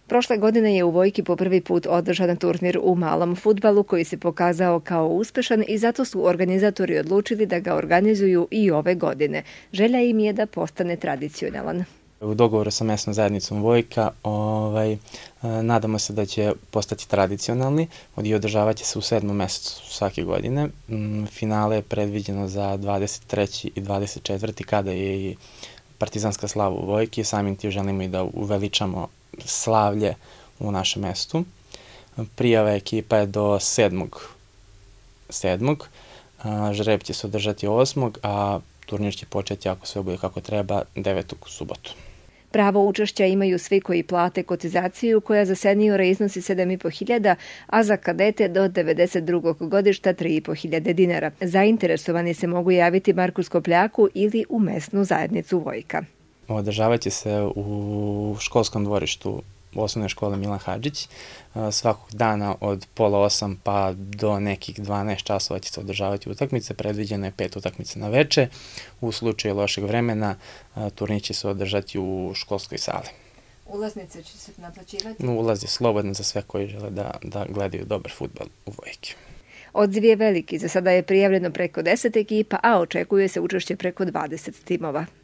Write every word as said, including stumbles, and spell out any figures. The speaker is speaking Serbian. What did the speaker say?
Prošle godine je u Vojki po prvi put održan turnir u malom fudbalu koji se pokazao kao uspešan i zato su organizatori odlučili da ga organizuju i ove godine. Želja im je da postane tradicionalan. U dogovoru sa mesnom zajednicom Vojka ovaj, nadamo se da će postati tradicionalni i održavat će se u sedmom mesecu svake godine. Finale je predviđeno za dvadeset treći i dvadeset četvrti kada je i partizanska slava u Vojki. Samim tim želimo i da uveličamo slavlje u našem mestu. Prijava ekipa je do sedmog sedmog. Žreb će se održati osmog a turnir će početi, ako sve bude kako treba, devetog subotu. Pravo učešća imaju svi koji plate kotizaciju koja za seniore iznosi sedam i po hiljada, a za kadete do devedeset drugog godišta tri i po hiljade dinara. Zainteresovani se mogu javiti Marku Skopljaku ili u mesnu zajednicu Vojka. Održavat će se u školskom dvorištu osnovne škole Milan Hadžić. Svakog dana od pola osam pa do nekih dvanaest časova će se održavati utakmice. Predviđeno je pet utakmica na veče. U slučaju lošeg vremena turnir će se održati u školskoj sali. Ulaznice će se naplaćivati? Ulaz je slobodan za sve koji žele da, da gledaju dobar fudbal u Vojki. Odziv je veliki. Za sada je prijavljeno preko deset ekipa, a očekuje se učešće preko dvadeset timova.